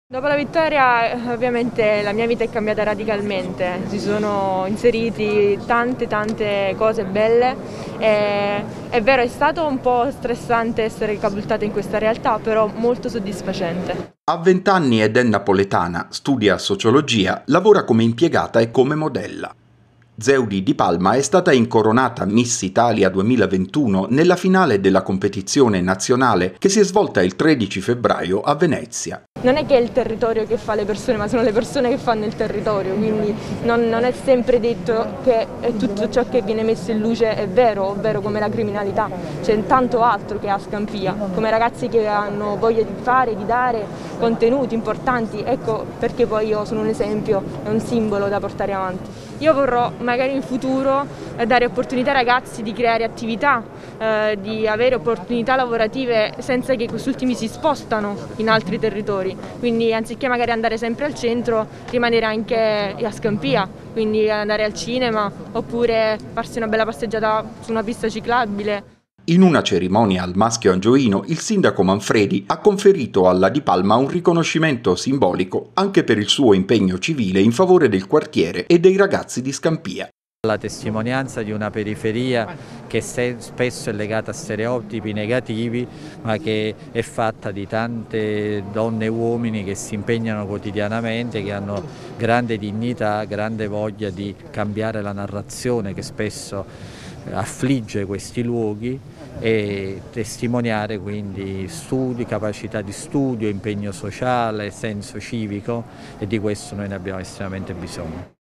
Dopo la vittoria ovviamente la mia vita è cambiata radicalmente, si sono inseriti tante cose belle e è vero, è stato un po' stressante essere catapultata in questa realtà, però molto soddisfacente. Ha 20 anni ed è napoletana, studia sociologia, lavora come impiegata e come modella. Zeudi Di Palma è stata incoronata Miss Italia 2021 nella finale della competizione nazionale che si è svolta il 13 febbraio a Venezia. Non è che è il territorio che fa le persone, ma sono le persone che fanno il territorio, quindi non è sempre detto che tutto ciò che viene messo in luce è vero, ovvero come la criminalità. C'è tanto altro che ha Scampia, come ragazzi che hanno voglia di fare, di dare contenuti importanti, ecco perché poi io sono un esempio, è un simbolo da portare avanti. Io vorrò magari in futuro dare opportunità ai ragazzi di creare attività, di avere opportunità lavorative senza che questi ultimi si spostano in altri territori. Quindi anziché magari andare sempre al centro, rimanere anche a Scampia, quindi andare al cinema oppure farsi una bella passeggiata su una pista ciclabile. In una cerimonia al Maschio Angioino, il sindaco Manfredi ha conferito alla Di Palma un riconoscimento simbolico anche per il suo impegno civile in favore del quartiere e dei ragazzi di Scampia. La testimonianza di una periferia che spesso è legata a stereotipi negativi, ma che è fatta di tante donne e uomini che si impegnano quotidianamente, che hanno grande dignità, grande voglia di cambiare la narrazione che spesso affligge questi luoghi e testimoniare quindi studi, capacità di studio, impegno sociale, senso civico, e di questo noi ne abbiamo estremamente bisogno.